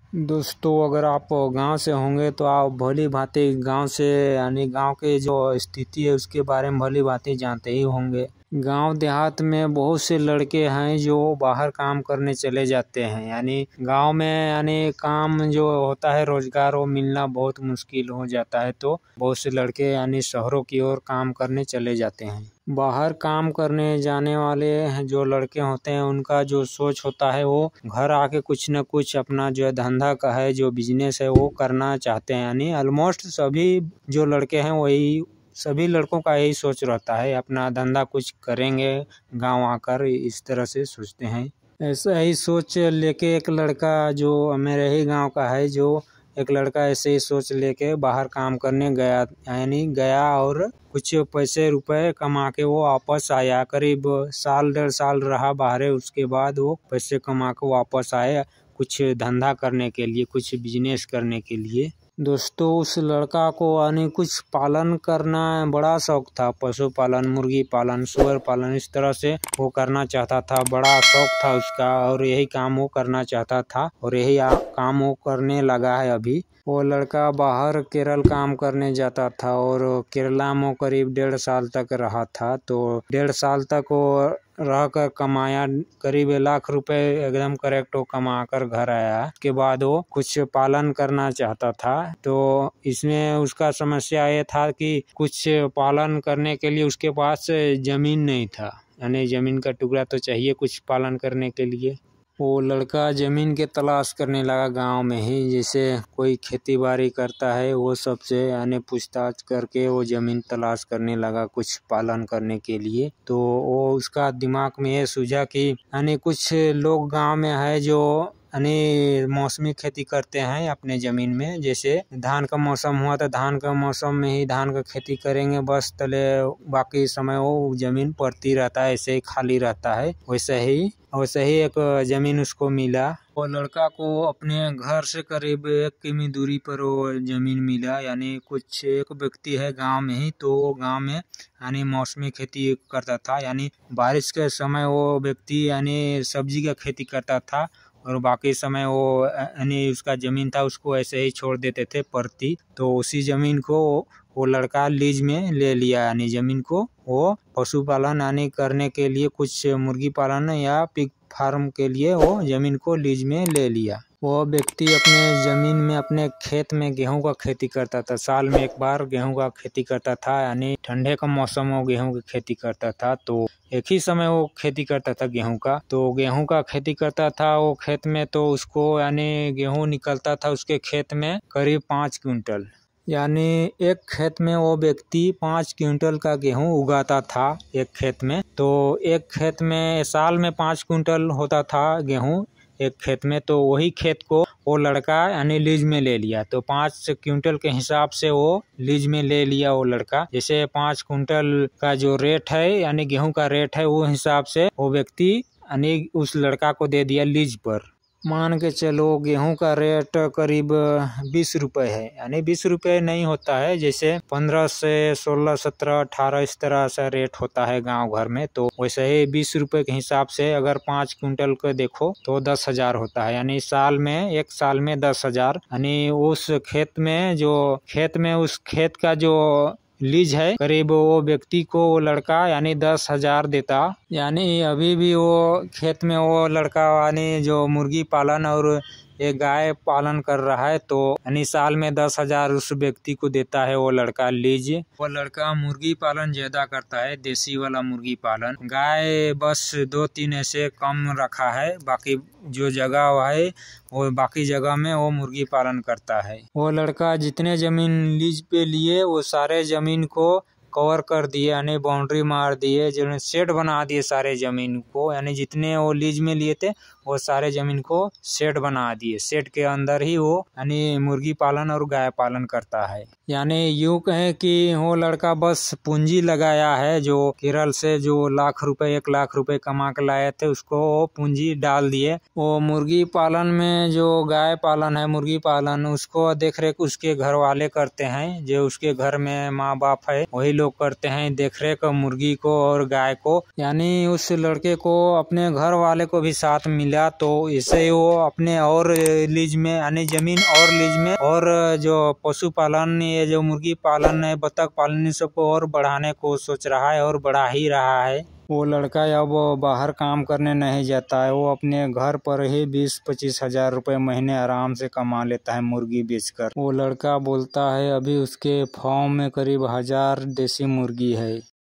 दोस्तों, अगर आप गांव से होंगे तो आप भली भांति गांव से यानी गांव के जो स्थिति है उसके बारे में भली भांति जानते ही होंगे। गांव देहात में बहुत से लड़के हैं जो बाहर काम करने चले जाते हैं। यानी गांव में यानी काम जो होता है रोजगार वो मिलना बहुत मुश्किल हो जाता है, तो बहुत से लड़के यानी शहरों की ओर काम करने चले जाते हैं। बाहर काम करने जाने वाले जो लड़के होते हैं उनका जो सोच होता है वो घर आके कुछ न कुछ अपना जो धंधा का है जो बिजनेस है वो करना चाहते हैं। यानी ऑलमोस्ट सभी जो लड़के हैं वही सभी लड़कों का यही सोच रहता है, अपना धंधा कुछ करेंगे गांव आकर, इस तरह से सोचते हैं। ऐसा ही सोच लेके एक लड़का जो मेरे ही गांव का है, जो एक लड़का ऐसे ही सोच लेके बाहर काम करने गया, यानी गया और कुछ पैसे रुपए कमा के वो वापस आया। करीब साल 1.5 साल रहा बाहर, उसके बाद वो पैसे कमा के वापस आए कुछ धंधा करने के लिए, कुछ बिजनेस करने के लिए। दोस्तों, उस लड़का को यानी कुछ पालन करना बड़ा शौक था, पशुपालन, मुर्गी पालन, सुअर पालन, इस तरह से वो करना चाहता था। बड़ा शौक था उसका और यही काम वो करना चाहता था और यही काम वो करने लगा है अभी। वो लड़का बाहर केरल काम करने जाता था और केरला में करीब 1.5 साल तक रहा था। तो 1.5 साल तक वो रहकर कमाया करीब 1 लाख रुपए, एकदम करेक्ट वो कमा कर घर आया। उसके बाद वो कुछ पालन करना चाहता था, तो इसमें उसका समस्या ये था कि कुछ पालन करने के लिए उसके पास जमीन नहीं था, यानी जमीन का टुकड़ा तो चाहिए कुछ पालन करने के लिए। वो लड़का जमीन के तलाश करने लगा गांव में ही, जैसे कोई खेती बाड़ी करता है वो सबसे यानी पूछताछ करके वो जमीन तलाश करने लगा कुछ पालन करने के लिए। तो वो उसका दिमाग में ये सूझा कि यानी कुछ लोग गांव में है जो यानी मौसमी खेती करते हैं अपने जमीन में। जैसे धान का मौसम हुआ तो धान का मौसम में ही धान का खेती करेंगे बस, तले बाकी समय वो जमीन पड़ती रहता है, ऐसे ही खाली रहता है। वैसे ही एक जमीन उसको मिला। वो लड़का को अपने घर से करीब 1 किमी दूरी पर वो जमीन मिला। यानी कुछ एक व्यक्ति है गांव में ही, तो वो गांव में यानी मौसमी खेती करता था। यानी बारिश के समय वो व्यक्ति यानी सब्जी का खेती करता था और बाकी समय वो यानी उसका जमीन था उसको ऐसे ही छोड़ देते थे परती। तो उसी जमीन को वो लड़का लीज में ले लिया, यानी जमीन को वो पशुपालन यानी करने के लिए, कुछ मुर्गी पालन या पिग फार्म के लिए वो जमीन को लीज में ले लिया। वो व्यक्ति अपने जमीन में अपने खेत में गेहूं का खेती करता था। साल में 1 बार गेहूं का खेती करता था, यानी ठंडे का मौसम वो गेहूं की खेती करता था। तो एक ही समय वो खेती करता था गेहूं का। तो गेहूं का खेती करता था वो खेत में, तो उसको यानी गेहूं निकलता था उसके खेत में करीब 5 क्विंटल। यानी एक खेत में वो व्यक्ति 5 क्विंटल का गेहूं उगाता था एक खेत में। तो एक खेत में साल में 5 क्विंटल होता था गेहूं एक खेत में। तो वही खेत को वो लड़का यानी लीज में ले लिया। तो 5 क्विंटल के हिसाब से वो लीज में ले लिया वो लड़का। जैसे 5 क्विंटल का जो रेट है यानी गेहूं का रेट है, वो हिसाब से वो व्यक्ति यानी उस लड़का को दे दिया लीज पर। मान के चलो गेहूं का रेट करीब 20 रुपए है, यानी 20 रुपए नहीं होता है, जैसे 15 से 16, 17, 18 इस तरह से रेट होता है गांव घर में। तो वैसे ही 20 रुपए के हिसाब से अगर 5 क्विंटल को देखो तो 10,000 होता है। यानी साल में 1 साल में 10,000, यानी उस खेत में उस खेत का जो लीज है करीब वो व्यक्ति को वो लड़का यानी 10,000 देता। यानी अभी भी वो खेत में वो लड़का यानी जो मुर्गी पालन और एक गाय पालन कर रहा है, तो यानी साल में 10,000 उस व्यक्ति को देता है वो लड़का लीज। वो लड़का मुर्गी पालन ज्यादा करता है, देसी वाला मुर्गी पालन। गाय बस 2-3 ऐसे कम रखा है, बाकी जो जगह है वो बाकी जगह में वो मुर्गी पालन करता है। वो लड़का जितने जमीन लीज पे लिए वो सारे जमीन को कवर कर दिए, यानी बाउंड्री मार दिए, जो शेड बना दिए सारे जमीन को। यानी जितने वो लीज में लिए थे वो सारे जमीन को शेड बना दिए। शेड के अंदर ही वो यानी मुर्गी पालन और गाय पालन करता है। यानी यूं कहें कि वो लड़का बस पूंजी लगाया है, जो केरल से जो 1 लाख रुपए कमा के लाए थे उसको वो पूंजी डाल दिए। वो मुर्गी पालन में जो गाय पालन है मुर्गी पालन, उसको देख रेख उसके घर वाले करते हैं, जो उसके घर में माँ बाप है वही लोग करते हैं देख रेख मुर्गी को और गाय को। यानी उस लड़के को अपने घर वाले को भी साथ मिला मिला तो इसे वो अपने और लीज में यानी जमीन और लीज में और जो पशुपालन, ये जो मुर्गी पालन है, बतख पालन, सबको और बढ़ाने को सोच रहा है और बढ़ा ही रहा है। वो लड़का अब बाहर काम करने नहीं जाता है, वो अपने घर पर ही 20-25 हजार रुपये महीने आराम से कमा लेता है मुर्गी बेचकर। वो लड़का बोलता है अभी उसके फार्म में करीब 1000 देसी मुर्गी है।